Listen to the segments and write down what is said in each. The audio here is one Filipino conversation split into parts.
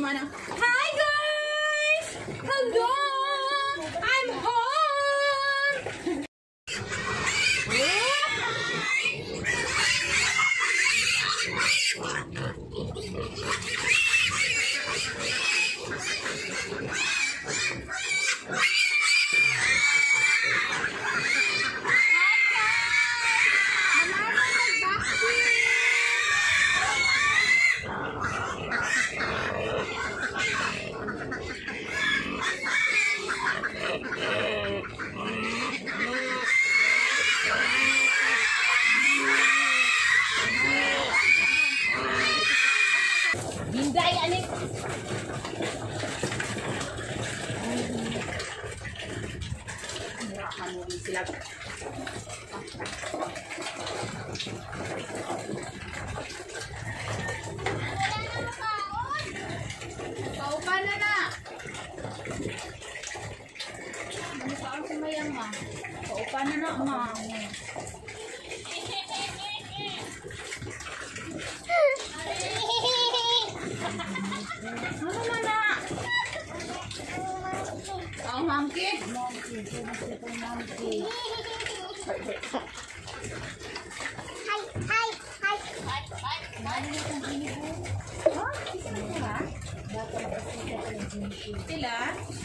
manang, hi guys! Hello! I'm home! Inday, anik. Murahan mo rin sila. Paupan na na. Ano pa ang sumayang ma? Paupan na na ma. Ano na na? Ang monkey? Sila?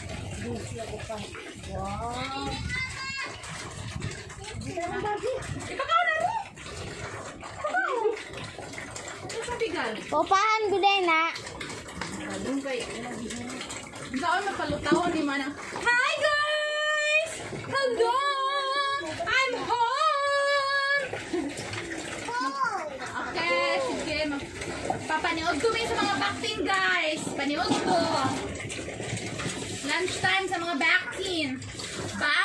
Wow. Ipakaw na mo? Ano sa bigal? Pupahan ko din na. Doon kayo. Saan napalutaw ni Manang? Hi guys! Hello! I'm home! Okay, sige. Papaniod ko sa mga vaccine guys. Paniod ko. Lunchtime sa mga vaccine. Bye!